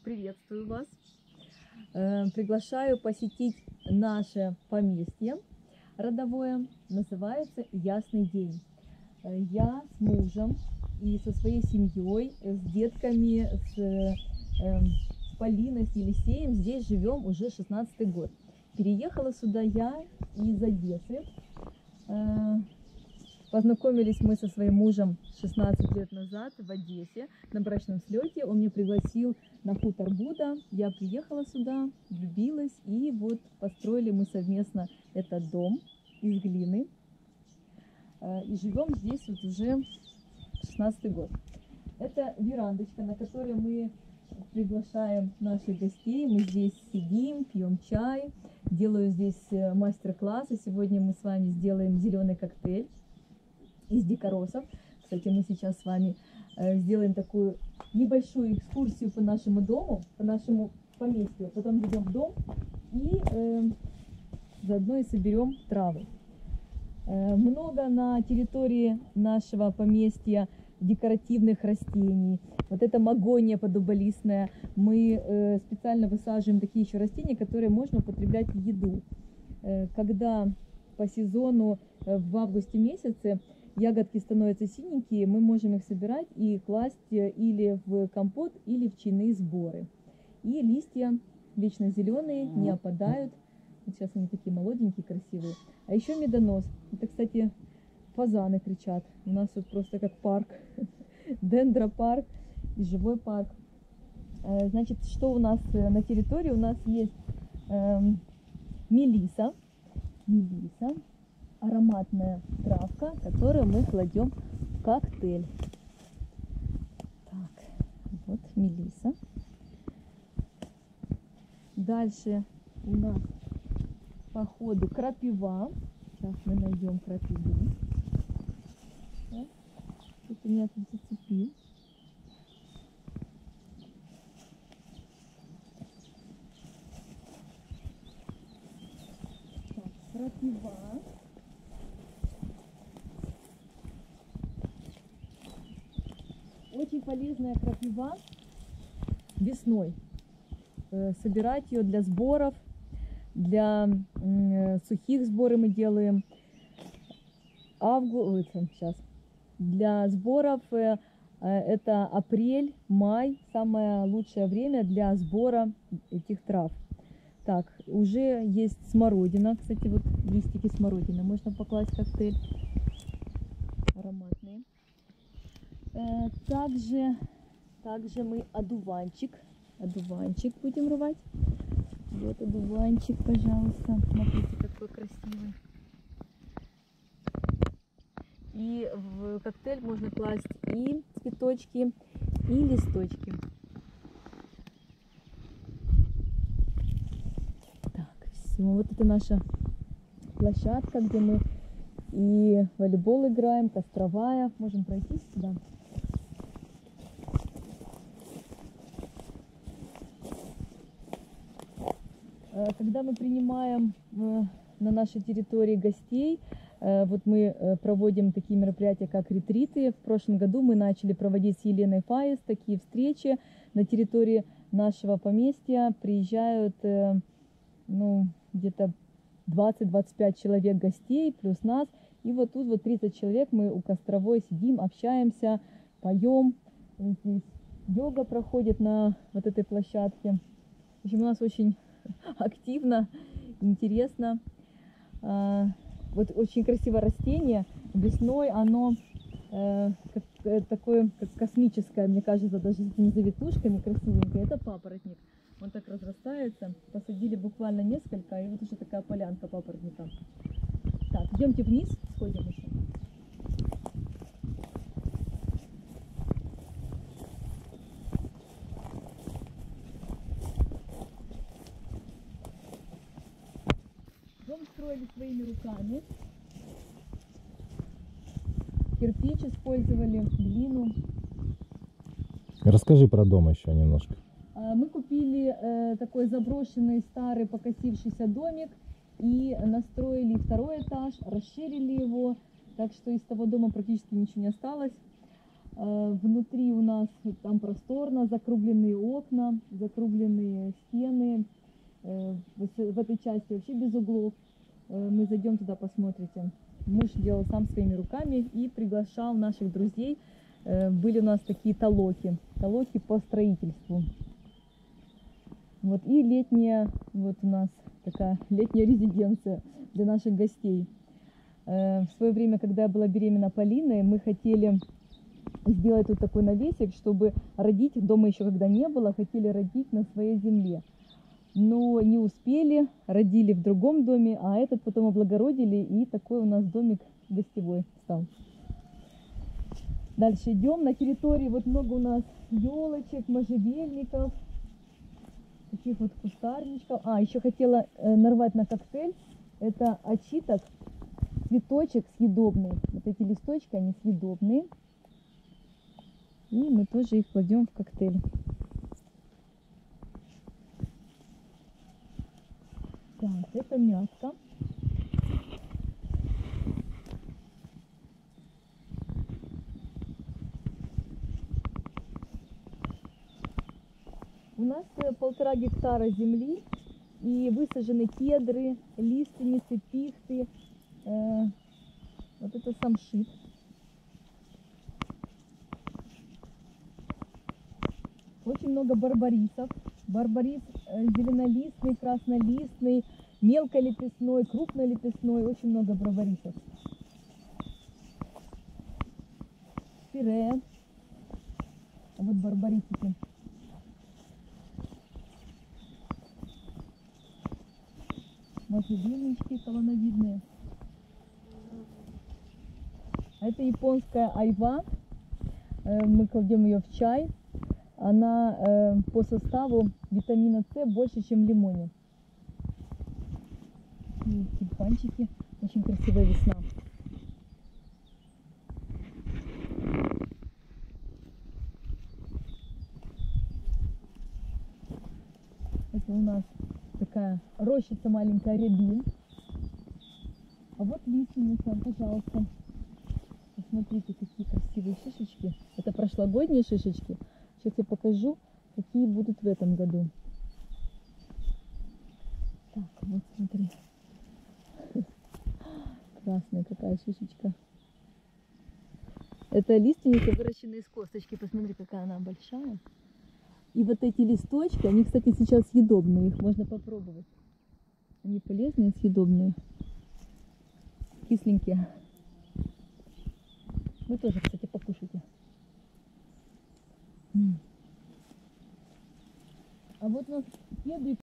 Приветствую вас. Приглашаю посетить наше поместье родовое. Называется Ясный день. Я с мужем и со своей семьей, с детками, с Полиной, с Елисеем здесь живем уже 16-й год. Переехала сюда я из Одессы. Познакомились мы со своим мужем 16 лет назад в Одессе на брачном слете. Он меня пригласил на хутор Буда. Я приехала сюда, влюбилась, и вот построили мы совместно этот дом из глины. И живем здесь вот уже 16-й год. Это верандочка, на которой мы приглашаем наших гостей. Мы здесь сидим, пьем чай, делаю здесь мастер-классы. Сегодня мы с вами сделаем зеленый коктейль из дикоросов. Кстати, мы сейчас с вами сделаем такую небольшую экскурсию по нашему дому, по нашему поместью. Потом идем в дом и заодно и соберем травы. Много на территории нашего поместья декоративных растений. Вот это магония подуболистная. Мы специально высаживаем такие еще растения, которые можно употреблять в еду. Когда по сезону в августе месяце ягодки становятся синенькие, мы можем их собирать и класть или в компот, или в чайные сборы. И листья вечно зеленые, не опадают. Вот сейчас они такие молоденькие, красивые. А еще медонос. Это, кстати, фазаны кричат. У нас тут просто как парк. Дендропарк и живой парк. Значит, что у нас на территории? У нас есть мелиса. Ароматная травка, которую мы кладем в коктейль. Так, вот мелиса. Дальше у нас по ходу крапива. Сейчас мы найдем крапиву. Тут у меня тут зацепил. Так, крапива. Очень полезная крапива весной. Собирать ее для сборов, для сухих сборов мы делаем. Сейчас. Для сборов это апрель, май, самое лучшее время для сбора этих трав. Так, уже есть смородина. Кстати, вот листики смородины можно покласть в коктейль. Ароматные. Также мы одуванчик будем рвать. Вот одуванчик, пожалуйста. Смотрите, какой красивый. И в коктейль можно класть и цветочки, и листочки. Так, все. Вот это наша площадка, где мы и волейбол играем, костровая. Можем пройти сюда. Когда мы принимаем на нашей территории гостей, вот мы проводим такие мероприятия, как ретриты. В прошлом году мы начали проводить с Еленой Фаис такие встречи на территории нашего поместья. Приезжают где-то 20-25 человек гостей, плюс нас. И вот тут вот 30 человек, мы у костровой сидим, общаемся, поем. Здесь йога проходит на вот этой площадке. В общем, у нас очень активно, интересно. Вот очень красивое растение. Весной оно такое, как космическое, мне кажется, даже с этими завитушками красивенькое. Это папоротник. Он так разрастается. Посадили буквально несколько, и вот уже такая полянка папоротника. Так, идемте вниз, сходим еще. Дом строили своими руками. Кирпич использовали, глину. Расскажи про дом еще немножко. Мы купили такой заброшенный, старый, покосившийся домик и настроили второй этаж, расширили его, так что из того дома практически ничего не осталось. Внутри у нас там просторно, закругленные окна, закругленные стены. В этой части вообще без углов. Мы зайдем туда, посмотрите. Муж делал сам своими руками и приглашал наших друзей. Были у нас такие толоки по строительству. Вот, и летняя, вот у нас такая летняя резиденция для наших гостей. В свое время, когда я была беременна Полиной, мы хотели сделать тут такой навесик, чтобы родить, дома еще когда не было, хотели родить на своей земле. Но не успели, родили в другом доме, а этот потом облагородили, и такой у нас домик гостевой стал. Дальше идем. На территории вот много у нас елочек, можжевельников, таких вот кустарничков. Еще хотела нарвать на коктейль. Это очиток, цветочек съедобный. Вот эти листочки, они съедобные. И мы тоже их кладем в коктейль. Так, это мятка. У нас 1,5 гектара земли, и высажены кедры, лиственницы, пихты. Вот это самшит. Очень много барбарисов. Барбарис зеленолистный, краснолистный, мелколепестной, крупнолепестной. Очень много барбарисов. Пире. А вот барбарисики. Можжевельнички колоновидные. А это японская айва. Мы кладем ее в чай. Она по составу витамина С больше, чем в лимоне. И тюльпанчики. Очень красивая весна. Это у нас такая рощица маленькая, рябин. А вот лиственница, пожалуйста. Посмотрите, какие красивые шишечки. Это прошлогодние шишечки. Сейчас я покажу, какие будут в этом году. Так, вот смотри. Красная какая шишечка. Это лиственница, выращенная из косточки. Посмотри, какая она большая. И вот эти листочки, они, кстати, сейчас съедобные. Их можно попробовать. Они полезные, съедобные. Кисленькие. Вы тоже, кстати, покушайте. А вот у нас кеды